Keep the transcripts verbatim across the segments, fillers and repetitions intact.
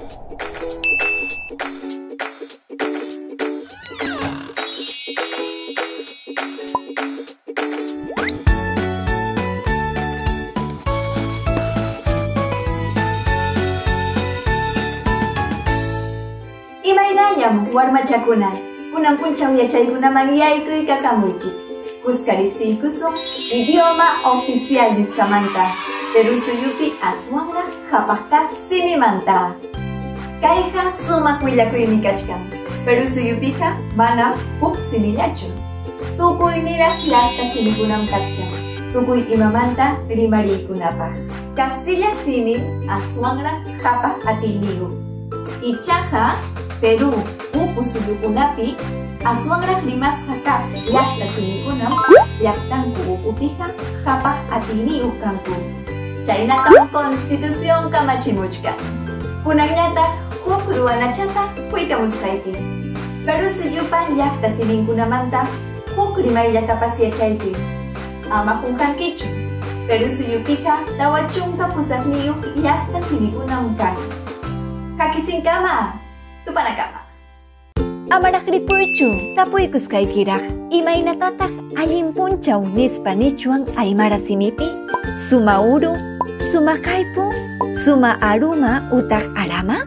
Imaynallam warmachakuna, kunan punchaw yachaykuna mangyaykuy kakamuychik. Kuskaripsiykusun idioma oficial niskamanta, Perú suyupi aswanraq hapaqta simimanta. Kayqa sumaq willakuymi kachkan, Perú suyupiqa manam huk simillachu. Tukuy niraq llaqta simikunam kachkan, tukuy imamanta rimariykunapaq. Castilla simin aswanraq hapaq atiyniyu. Ichaqa Perú upu suyukunapi aswanraq rimasqa kaq llaqta simikunam llaqtanku upupiqa hapaq atiyniyu kanku. Chaynatam Constitución kamachimuchka. Kunanñataq huk ruwanachata quykamusqayki. Perú suyupa llaqta siminkunamanta huk rimayllatapas yachayki. Ama qunqankichu. Perú suyupiqa tawa chunka pusaqniyuq llaqta simikunam kan. Hakisinkama, tupanakama. Amaraq ripuychu, tapuykusqaykiraq. Imaynatataq allin punchaw nispa nichwan aymara simipi, suma uru, suma kaypu, suma aruma utaq arama?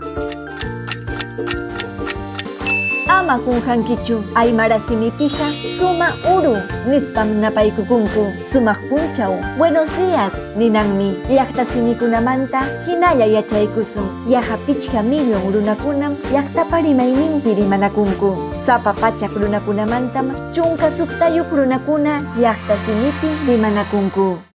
Ama qunqankichu aymara simipiqa suma uru nispam napaykukunku. Sumaq punchaw, buenos días ninanmi. Llaqta simikunamanta hinalla yachaykusun. Yaqa pichqa millon runakunam llaqtapa rimayninpi rimanakunku. Sapa pachak runakunamantam chunka suqtayuq runakuna llaqta simipi rimanakunku.